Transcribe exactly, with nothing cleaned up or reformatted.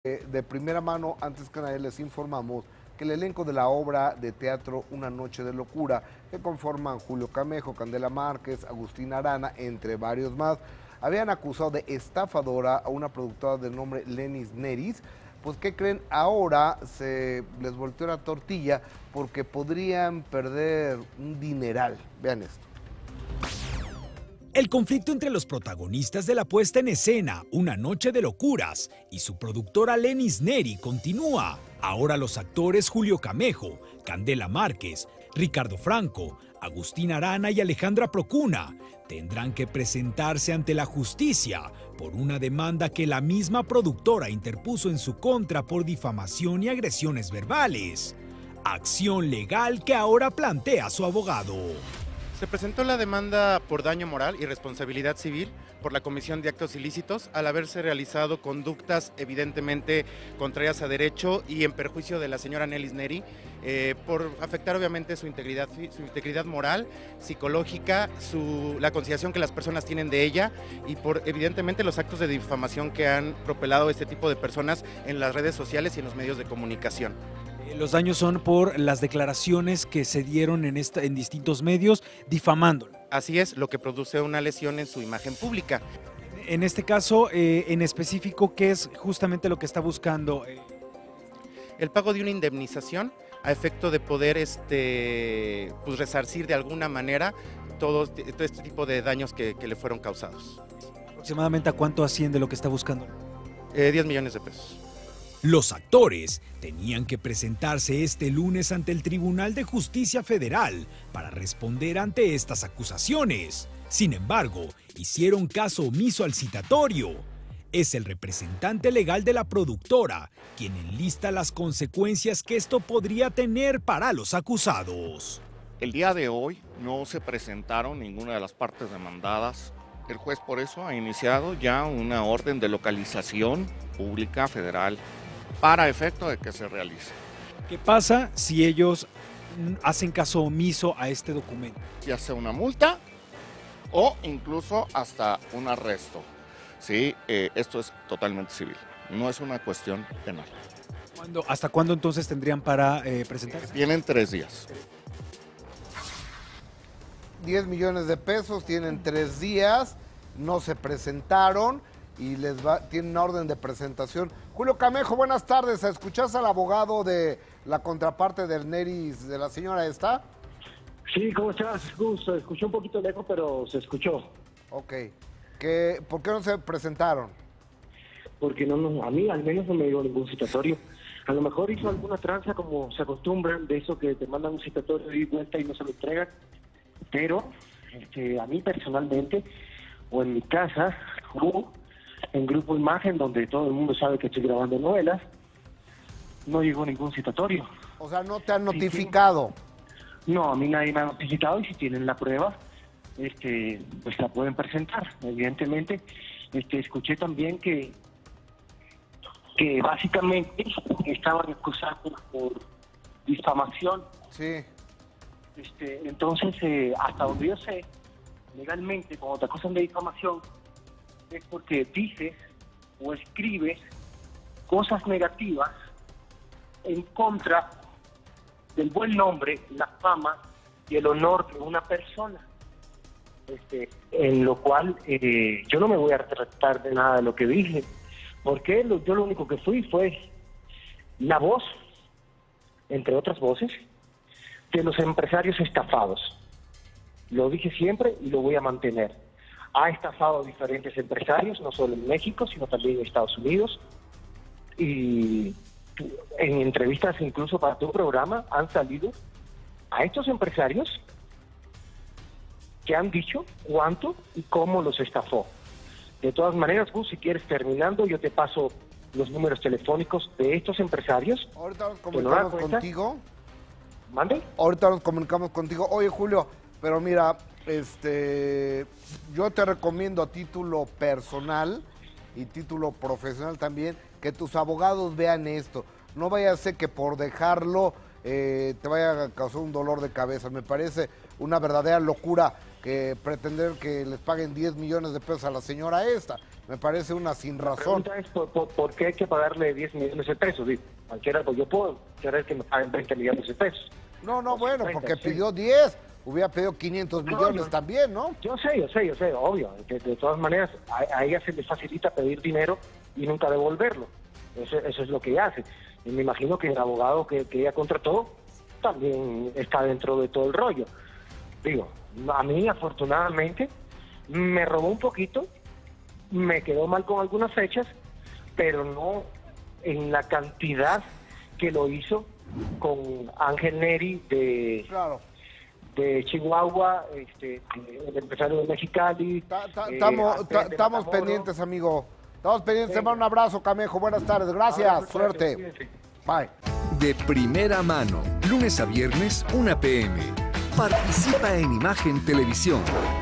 Eh, de primera mano, antes que nadie, les informamos que el elenco de la obra de teatro Una Noche de Locura, que conforman Julio Camejo, Candela Márquez, Agustín Arana, entre varios más, habían acusado de estafadora a una productora de nombre Lenis Neris. Pues, ¿qué creen? Ahora se les volteó la tortilla porque podrían perder un dineral. Vean esto. El conflicto entre los protagonistas de la puesta en escena Una Noche de Locuras y su productora Lenis Neri continúa. Ahora los actores Julio Camejo, Candela Márquez, Ricardo Franco, Agustín Arana y Alejandra Procuna tendrán que presentarse ante la justicia por una demanda que la misma productora interpuso en su contra por difamación y agresiones verbales. Acción legal que ahora plantea su abogado. Se presentó la demanda por daño moral y responsabilidad civil por la comisión de actos ilícitos al haberse realizado conductas evidentemente contrarias a derecho y en perjuicio de la señora Lenis Neri, eh, por afectar obviamente su integridad, su integridad moral, psicológica, su, la consideración que las personas tienen de ella y por evidentemente los actos de difamación que han propelado este tipo de personas en las redes sociales y en los medios de comunicación. Los daños son por las declaraciones que se dieron en, esta, en distintos medios difamándolo. Así es, lo que produce una lesión en su imagen pública. En este caso, eh, en específico, ¿qué es justamente lo que está buscando? El pago de una indemnización a efecto de poder este, pues, resarcir de alguna manera todo, todo este tipo de daños que, que le fueron causados. ¿Aproximadamente a cuánto asciende lo que está buscando? Eh, diez millones de pesos. Los actores tenían que presentarse este lunes ante el Tribunal de Justicia Federal para responder ante estas acusaciones. Sin embargo, hicieron caso omiso al citatorio. Es el representante legal de la productora quien enlista las consecuencias que esto podría tener para los acusados. El día de hoy no se presentaron ninguna de las partes demandadas. El juez por eso ha iniciado ya una orden de localización pública federal para efecto de que se realice. ¿Qué pasa si ellos hacen caso omiso a este documento? Ya sea una multa o incluso hasta un arresto. Sí, eh, esto es totalmente civil, no es una cuestión penal. ¿Cuándo, ¿Hasta cuándo entonces tendrían para eh, presentarse? Tienen tres días. diez millones de pesos, tienen tres días, no se presentaron y les va, tienen una orden de presentación. Julio Camejo, buenas tardes. ¿Escuchás al abogado de la contraparte del Neris, de la señora esta? Sí, ¿cómo estás, Gus? Se escuchó un poquito lejos, pero se escuchó. Ok. ¿Qué, ¿Por qué no se presentaron? Porque no, no, a mí al menos no me dio ningún citatorio. A lo mejor hizo alguna tranza, como se acostumbran, de eso que te mandan un citatorio y vuelta y no se lo entregan. Pero este, a mí personalmente, o en mi casa, o en Grupo Imagen, donde todo el mundo sabe que estoy grabando novelas, no llegó ningún citatorio. O sea, ¿no te han notificado? Sí, no, a mí nadie me ha notificado y si tienen la prueba, este, pues la pueden presentar. Evidentemente, este, escuché también que, que básicamente estaban acusados por difamación. Sí. Este, entonces, eh, hasta donde yo sé, legalmente, cuando te acusan de difamación, es porque dices o escribes cosas negativas en contra del buen nombre, la fama y el honor de una persona. Este, en lo cual eh, yo no me voy a retractar de nada de lo que dije, porque lo, yo lo único que fui fue la voz, entre otras voces, de los empresarios estafados. Lo dije siempre y lo voy a mantener. Ha estafado a diferentes empresarios, no solo en México, sino también en Estados Unidos. Y en entrevistas incluso para tu programa han salido a estos empresarios que han dicho cuánto y cómo los estafó. De todas maneras, Gus, si quieres, terminando, yo te paso los números telefónicos de estos empresarios. Ahorita nos comunicamos contigo. ¿Mande? Ahorita nos comunicamos contigo. Oye, Julio, pero mira, este, yo te recomiendo a título personal y título profesional también que tus abogados vean esto. No vaya a ser que por dejarlo eh, te vaya a causar un dolor de cabeza. Me parece una verdadera locura que pretender que les paguen diez millones de pesos a la señora esta. Me parece una sin razón. La pregunta es por, por, por qué hay que pagarle diez millones de pesos. Digo, cualquiera, pues yo puedo querer que me paguen veinte millones de pesos. No, no, O bueno, cincuenta, porque sí. pidió diez, hubiera pedido quinientos No, millones yo- también, ¿no? Yo sé, yo sé, yo sé, obvio. De, de todas maneras, a, a ella se le facilita pedir dinero y nunca devolverlo. Eso, eso es lo que ella hace. Y me imagino que el abogado que, que ella contrató también está dentro de todo el rollo. Digo, a mí afortunadamente me robó un poquito, me quedó mal con algunas fechas, pero no en la cantidad que lo hizo con Ángel Neri de, Claro. de Chihuahua, este, el empresario de Mexicali. Ta- ta- eh, Estamos Andrés ta- de estamos Matamoros. pendientes, amigo. Estamos pendientes. Te Venga. mando un abrazo, Camejo. Buenas tardes. Gracias. Abrazo fuerte, Suerte. cuídense. Bye. De primera mano, lunes a viernes, una p m Participa en Imagen Televisión.